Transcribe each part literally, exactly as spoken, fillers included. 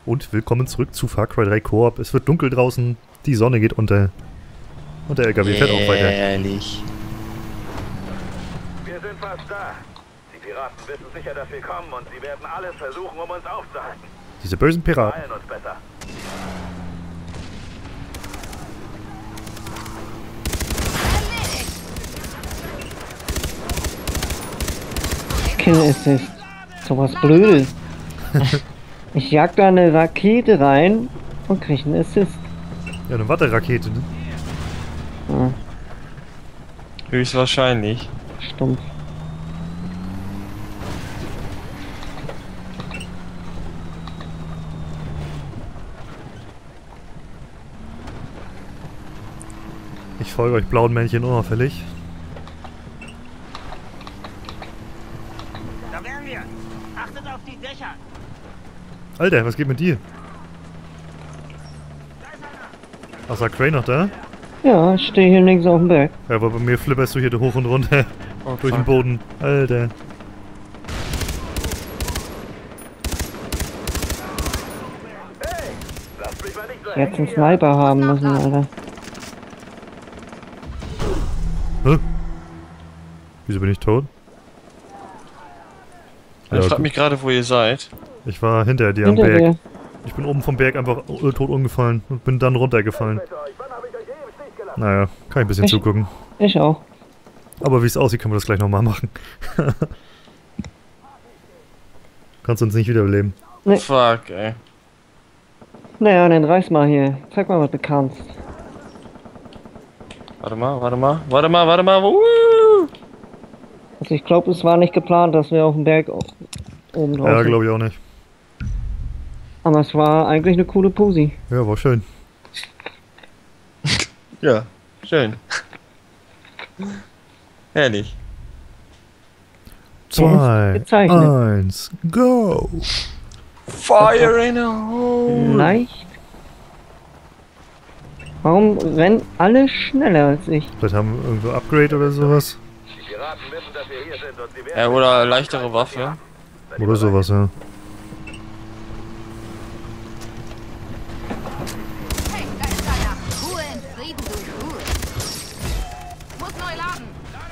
Und willkommen zurück zu Far Cry drei Koop. Es wird dunkel draußen, die Sonne geht unter. Und der L K W fährt auch weiter. Ehrlich. Wir sind fast da. Die Piraten wissen sicher, dass wir kommen und sie werden alles versuchen, um uns aufzuhalten. Diese bösen Wir Piraten. beeilen uns besser. Kill Assist. So was Blödes. Ich jag da eine Rakete rein und krieg einen Assist. Ja, eine Watterakete, ne? Ja, Höchstwahrscheinlich. stumpf. Ich folge euch blauen Männchen unauffällig. Da wären wir. Achtet auf die Dächer. Alter, was geht mit dir? Ach, ist der Crane noch da? Ja, ich stehe hier links auf dem Berg. Ja, aber bei mir flipperst du hier hoch und runter. Oh, Durch den fuck. Boden. Alter. Hey, lasst mich mal nicht so Jetzt einen hängen Sniper haben müssen, Alter. Hä? Wieso bin ich tot? Ich Ja, frag mich gerade, wo ihr seid. ich war hinter dir Hinter am Berg. dir. Ich bin oben vom Berg einfach äh, tot umgefallen und bin dann runtergefallen. hier. Wann habe ich euch je im Stich gelassen? Naja, kann ich ein bisschen Ich- zugucken. Ich auch. Aber wie es aussieht, können wir das gleich nochmal machen. Kannst uns nicht wiederbeleben. Nee. Fuck, ey. Naja, dann reiß mal hier. Zeig mal, was du kannst. Warte mal, warte mal, warte mal, warte mal. Uh! Also ich glaube, es war nicht geplant, dass wir auf dem Berg o- oben drauf Ja, sind. glaube ich auch nicht. Aber es war eigentlich eine coole Pusi. Ja, war schön. Ja, schön. Herrlich. Zwei, gezeichnet. eins, go! Fire in a hole. Leicht. Warum rennen alle schneller als ich? Vielleicht haben wir irgendwo Upgrade oder sowas. Die Piraten wissen, dass wir hier sind und sie werden... Ja, oder leichtere Waffe. Oder sowas, ja. Hey, da ist einer. Ruhe in Frieden, du Ruhe. Muss neu laden.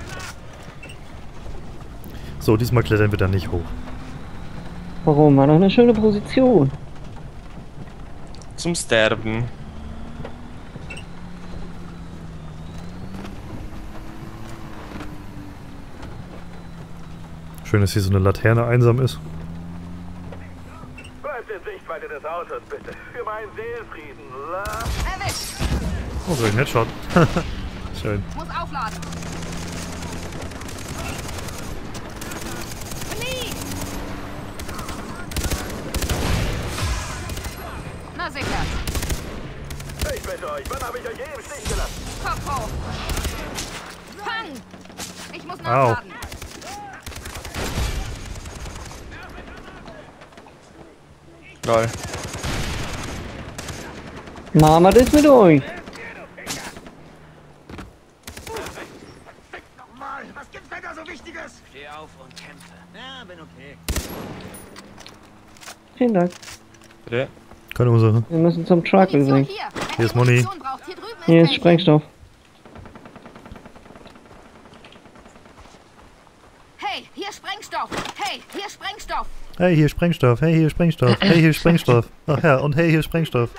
So, diesmal klettern wir da nicht hoch. Warum? War doch eine schöne Position. Zum Sterben. Schön, dass hier so eine Laterne einsam ist. Bleibt in Sichtweite des Autos, bitte. Für meinen Seelenfrieden. La Erwischt. Oh, so ein Headshot. Schön. Muss aufladen. Flieh. Na sicher. Ich bitte euch, wann habe ich euch je im Stich gelassen? Kopf hoch. Fang. Ich muss Au. nachladen. Lol. Mama, das mit euch. Nochmal, was gibt's denn da so Wichtiges? Steh auf und kämpfe. Ja, bin okay. Vielen Dank. Bitte? Keine Ursache. Wir müssen zum Truck Munition übrigens. hier. Wenn Hier ist ihr Moni. Munition braucht, hier drüben Hier ist welche. Sprengstoff. Hey, hier Sprengstoff. Hey, hier Sprengstoff. Hey, hier Sprengstoff. Hey, hier Sprengstoff. Hey, hier Sprengstoff. Ach ja, und hey, hier Sprengstoff.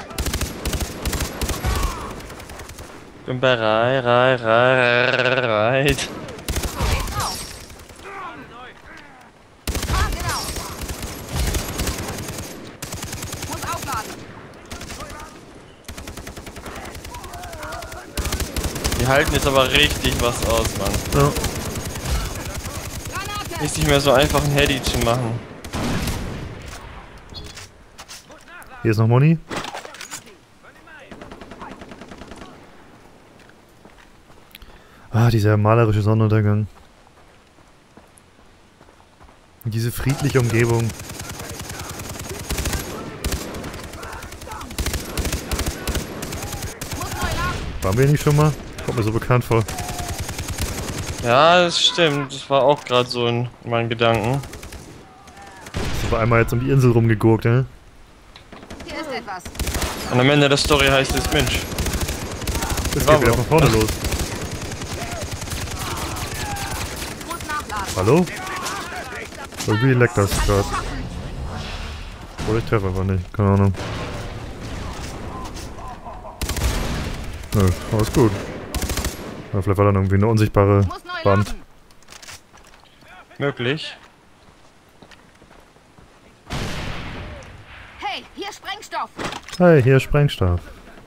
Bin bereit, reit, reit, reit. Geht's drauf. Ah, genau. Muss aufladen. Die halten jetzt aber richtig was aus, Mann. Ja. Granate. Ist nicht mehr so einfach, ein Heady zu machen. Hier ist noch Moni. Ah, dieser malerische Sonnenuntergang. Und diese friedliche Umgebung. Muss neu laden. Waren wir hier nicht schon mal? Kommt mir so bekannt vor. Ja, das stimmt. Das war auch gerade so in meinen Gedanken. Sind wir einmal jetzt um die Insel rumgegurkt, ne? etwas. Und am Ende der Story heißt es, Mensch. Das War geht wieder wohl. von vorne los. Muss nachladen. Hallo? Irgendwie leckt das Kannst gerade. du schaffen. Oder ich treffe einfach nicht. Keine Ahnung. Nö, alles gut. Ja, vielleicht war dann irgendwie eine unsichtbare Muss neu Wand. laden. Möglich. Hey, hier Sprengstoff. Hey, hier ist Sprengstoff.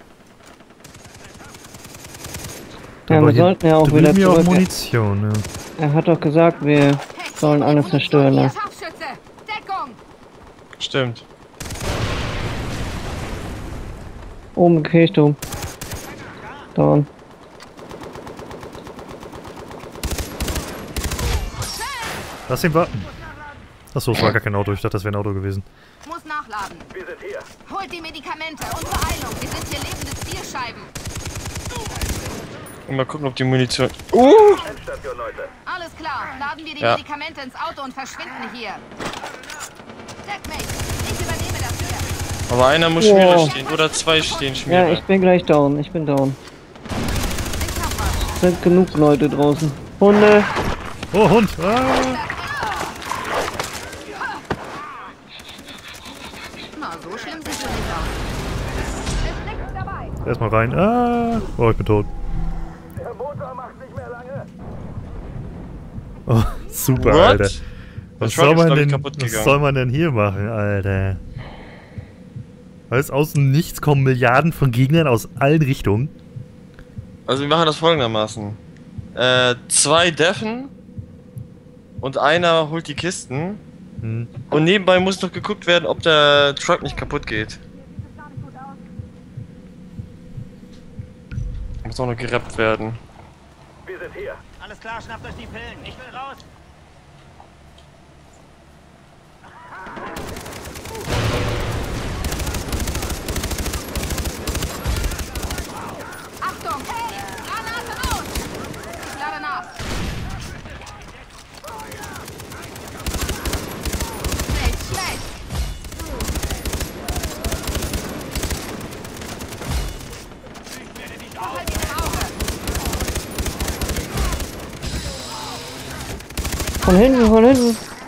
Ja, Aber wir hier sollten ja auch drüben wieder hier auch zurück. Munition, ja. Er hat doch gesagt, wir Hey, sollen alles Munition zerstören. hier, Ne? Scharfschütze. Deckung. Stimmt. Oben Kirchturm. Down. Lass ihn warten. Achso, es war gar kein Auto. Ich dachte, das wäre ein Auto gewesen. Muss nachladen. Wir sind hier. Holt die Medikamente und Beeilung. Wir sind hier lebende Zielscheiben. Und mal gucken, ob die Munition... Endstation, Leute. Alles klar. Laden wir die Ja. Medikamente ins Auto und verschwinden hier. Deck mich. Ich übernehme das hier. Aber einer muss Ja. Schmierer stehen. Oder zwei stehen Ja, Schmierer. ich bin gleich down. Ich bin down. Ich hab was. Es sind genug Leute draußen. Hunde. Oh, Hund! Ah! Na, so schlimm sieht es nicht aus. Ist nichts dabei. Erstmal rein. Ah! Oh, ich bin tot. Der Motor macht nicht mehr lange. Oh, super, What? Alter. Der Was Truck soll, ist, man glaub ich, denn, kaputt was gegangen. soll man denn hier machen, Alter? Weil aus dem Nichts kommen Milliarden von Gegnern aus allen Richtungen. Also wir machen das folgendermaßen. Äh, zwei deffen und einer holt die Kisten. Hm. Und nebenbei muss noch geguckt werden, ob der Truck nicht kaputt geht. Muss auch noch gerappt werden. Wir sind hier. Alles klar, schnappt euch die Pillen. Ich will raus. Achtung! Hey! Granate aus! Ich lade nach. Nicht schlecht. Halt ihn im Auge. Von hinten, von hinten.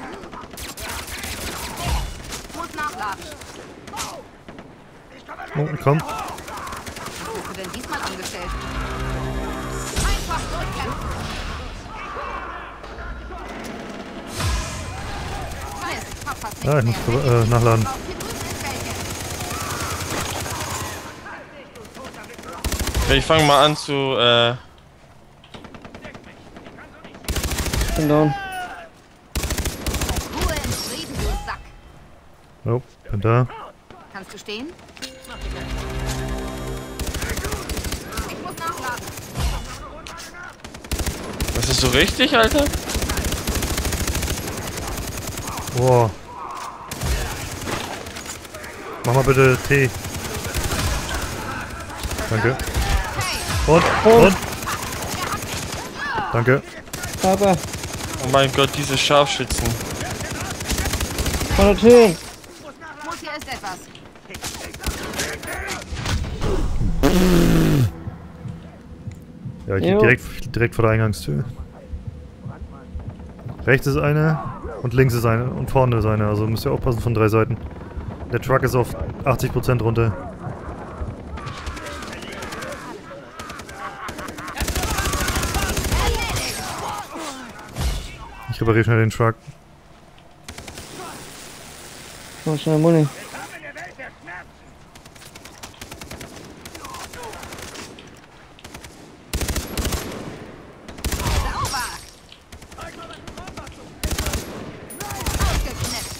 Muss nachladen. Oh, komm. Was hast du denn diesmal angestellt? Einfach durchkämpfen. Mist, hab fast Ah, ich nichts muss mehr. äh, nachladen. Auf die Grüßen welche. Ich fange mal an zu, äh, Ich bin down. Ruhe in Frieden, du Sack. Oh, bin da. Kannst du stehen? Ich muss nachladen. das ist so richtig, Alter? Boah. Mach mal bitte Tee. Danke. Hey, Und, und. Danke. Papa, Oh mein Gott, diese Scharfschützen. vor der Tür. muss, hier ist etwas. Ja, ich Jo. lieg direkt, direkt vor der Eingangstür. Rechts ist eine und links ist eine und vorne ist eine. Also müsst ihr aufpassen von drei Seiten. Der Truck ist auf achtzig Prozent runter. Ich repariere schnell den Truck. Oh, schnell Muni. Sauber. Ausgeknipst.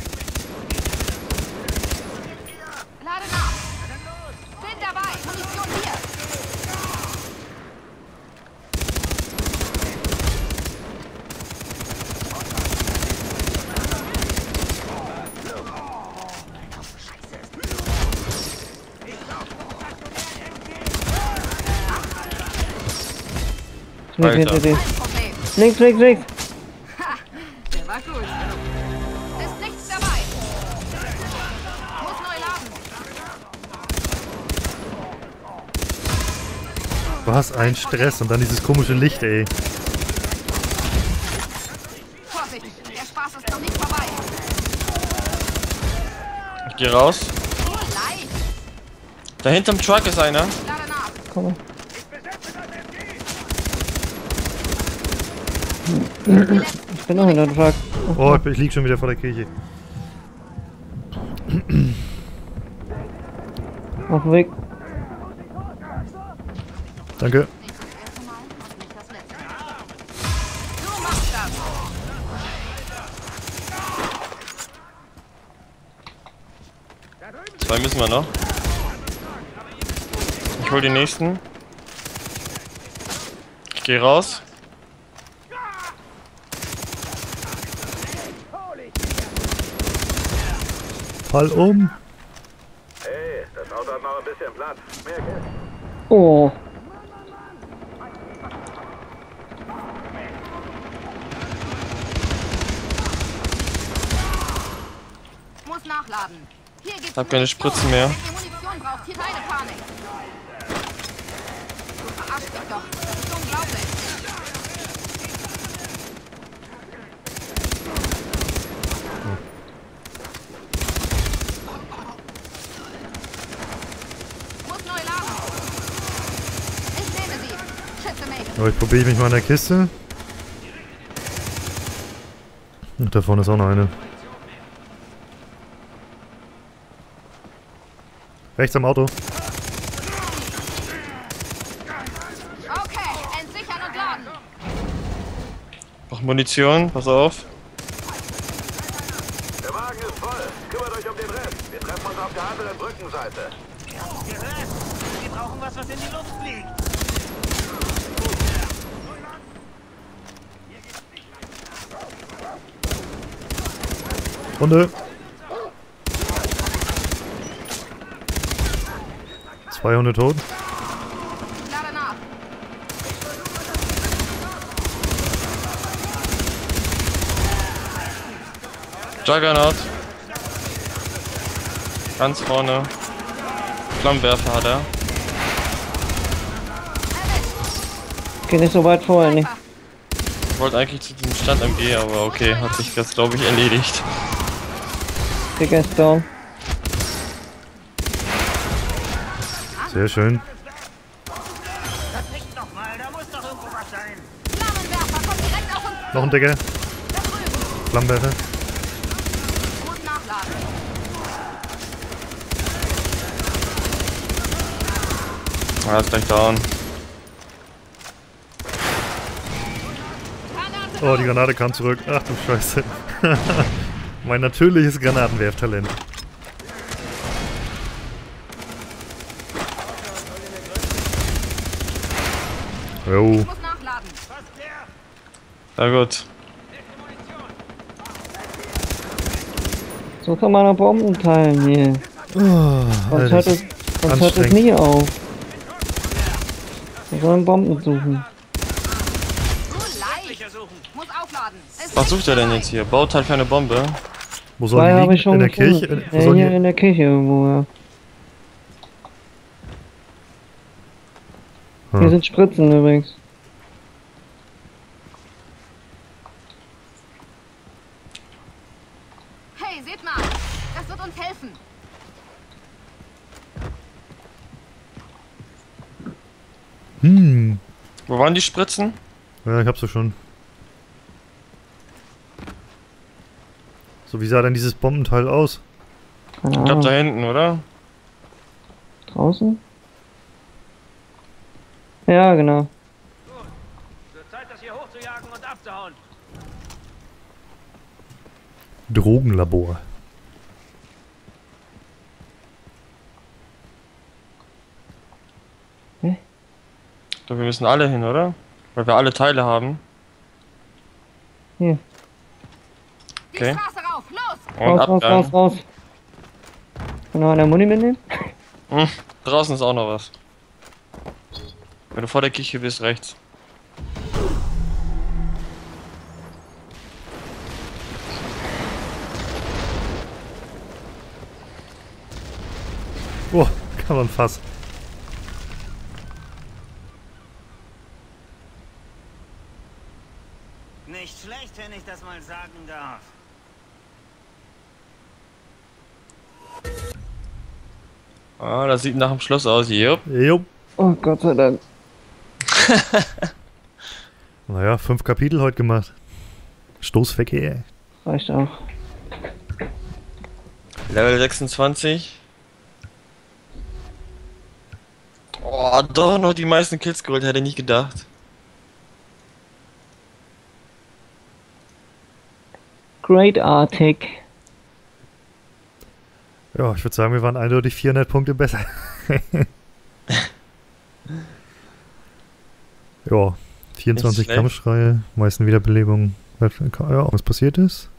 Lade nach. Bin dabei. Munition hier. Links, Alter. hinter dir. Kein Problem. Links, links, links. Ha, der war gut. Ist nichts dabei. Muss neu laden. Was ein Stress und dann dieses komische Licht, ey. Vorsicht, der Spaß ist noch nicht vorbei. Ich geh raus. Leicht. Da hinterm Truck ist einer. Lade nach. Komm. Ich bin noch in der Truck. Oh, ich lieg schon wieder vor der Kirche. Auf dem Weg. Danke. Nicht das erste Mal und nicht das letzte Mal. Du machst das. Zwei müssen wir noch. Ich hol den nächsten. Ich geh raus. Fall um. Hey, das Auto hat noch ein bisschen Platz. Mehr Geld. Oh. Muss nachladen. Hier gibt's Hab keine Munition. Spritzen mehr. Wenn ihr Munition braucht, hier keine Panik. Du verarschst mich doch. Das ist unglaublich. Muss neu laden. Ich nehme sie. Schätze mich. Aber ich probiere mich mal in der Kiste. Und da vorne ist auch noch eine. Rechts am Auto. Okay, entsichern und laden. Noch Munition, pass auf. Der Wagen ist voll. Kümmert euch um den Rest. Wir treffen uns auf der anderen Brückenseite. Gehört? Wir brauchen was, was in die Luft fliegt. Runde. zwei Hunde tot. Lade nach. Juggernaut. Ganz vorne. Flammenwerfer hat er. Geh nicht so weit vor, nicht. Ich wollte eigentlich zu diesem Stand M G, aber okay, hat sich das glaube ich erledigt. Digga ist down. Sehr schön. Verfickt noch mal, da muss doch irgendwo was sein. Flammenwerfer kommt direkt auf uns. Noch ein Decker. Da drüben. Flammenwerfer. Muss nachladen. Ah, ist gleich down. Granate. Oh, die Granate kam zurück. Ach du Scheiße. Mein natürliches Granatenwerftalent. Jo. Muss nachladen. Na gut. So kann man noch Bomben teilen hier. Oh, Sonst hört es, sonst hört es anstrengend. nie auf. Wir sollen Bomben suchen. So leicht. Sicher suchen. Muss aufladen. Es Was ist sucht er denn jetzt hier? Bauteil für eine Bombe? Wo soll Zwei die habe liegen? ich schon In der gefunden. Kirche? Wo Ja, soll hier die? in der Kirche irgendwo, ja. Hier Hm. sind Spritzen übrigens. Hey, seht mal. Das wird uns helfen. Hm. Wo waren die Spritzen? Ja, ich hab sie schon. So, wie sah denn dieses Bombenteil aus? Keine Ich glaube da Ahnung. hinten, oder? Draußen? Ja, genau. Wird Zeit, das hier hochzujagen und abzuhauen. Drogenlabor. Ich glaube, wir müssen alle hin, oder? Weil wir alle Teile haben. Hier. Die Okay. Straße rauf. Los. Und Raus, raus, Abgang. raus, raus. Kann noch einer Muni mitnehmen? Hm, draußen ist auch noch was. Wenn du vor der Kirche bist, rechts. Oh, kann man fast. sagen darf. Ah, das sieht nach dem Schloss aus, jupp. Jo. Oh Gott sei Dank. Naja, fünf Kapitel heute gemacht. Stoßverkehr. Reicht auch. Level sechsundzwanzig. Oh, doch noch die meisten Kills geholt, hätte ich nicht gedacht. Great Arctic. Ja, ich würde sagen, wir waren eindeutig vierhundert Punkte besser. Ja, vierundzwanzig schlecht. Kampfschreie, meisten Wiederbelebungen. Ja, was passiert ist?